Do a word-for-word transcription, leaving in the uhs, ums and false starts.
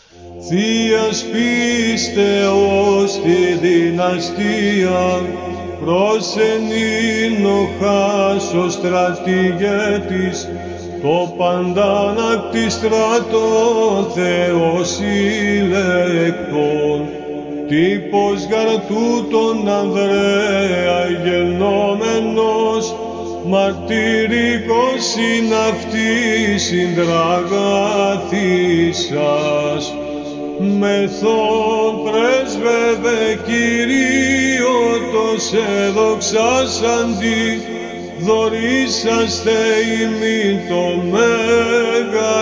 Θείας πίστεως τη δυναστεία προσενήνοχας ο στρατηγέτης, το παντάνακτη στρατό Θεός ηλεκτών, τύπος γαρ τούτον Ανδρέα γενόμενος, μαρτυρικός συν αυτής συντραγάθησας. Μεθόν πρέσβευε Κυρίω το σε δοξάσαντι, δωρήσαστε ημί το μέγα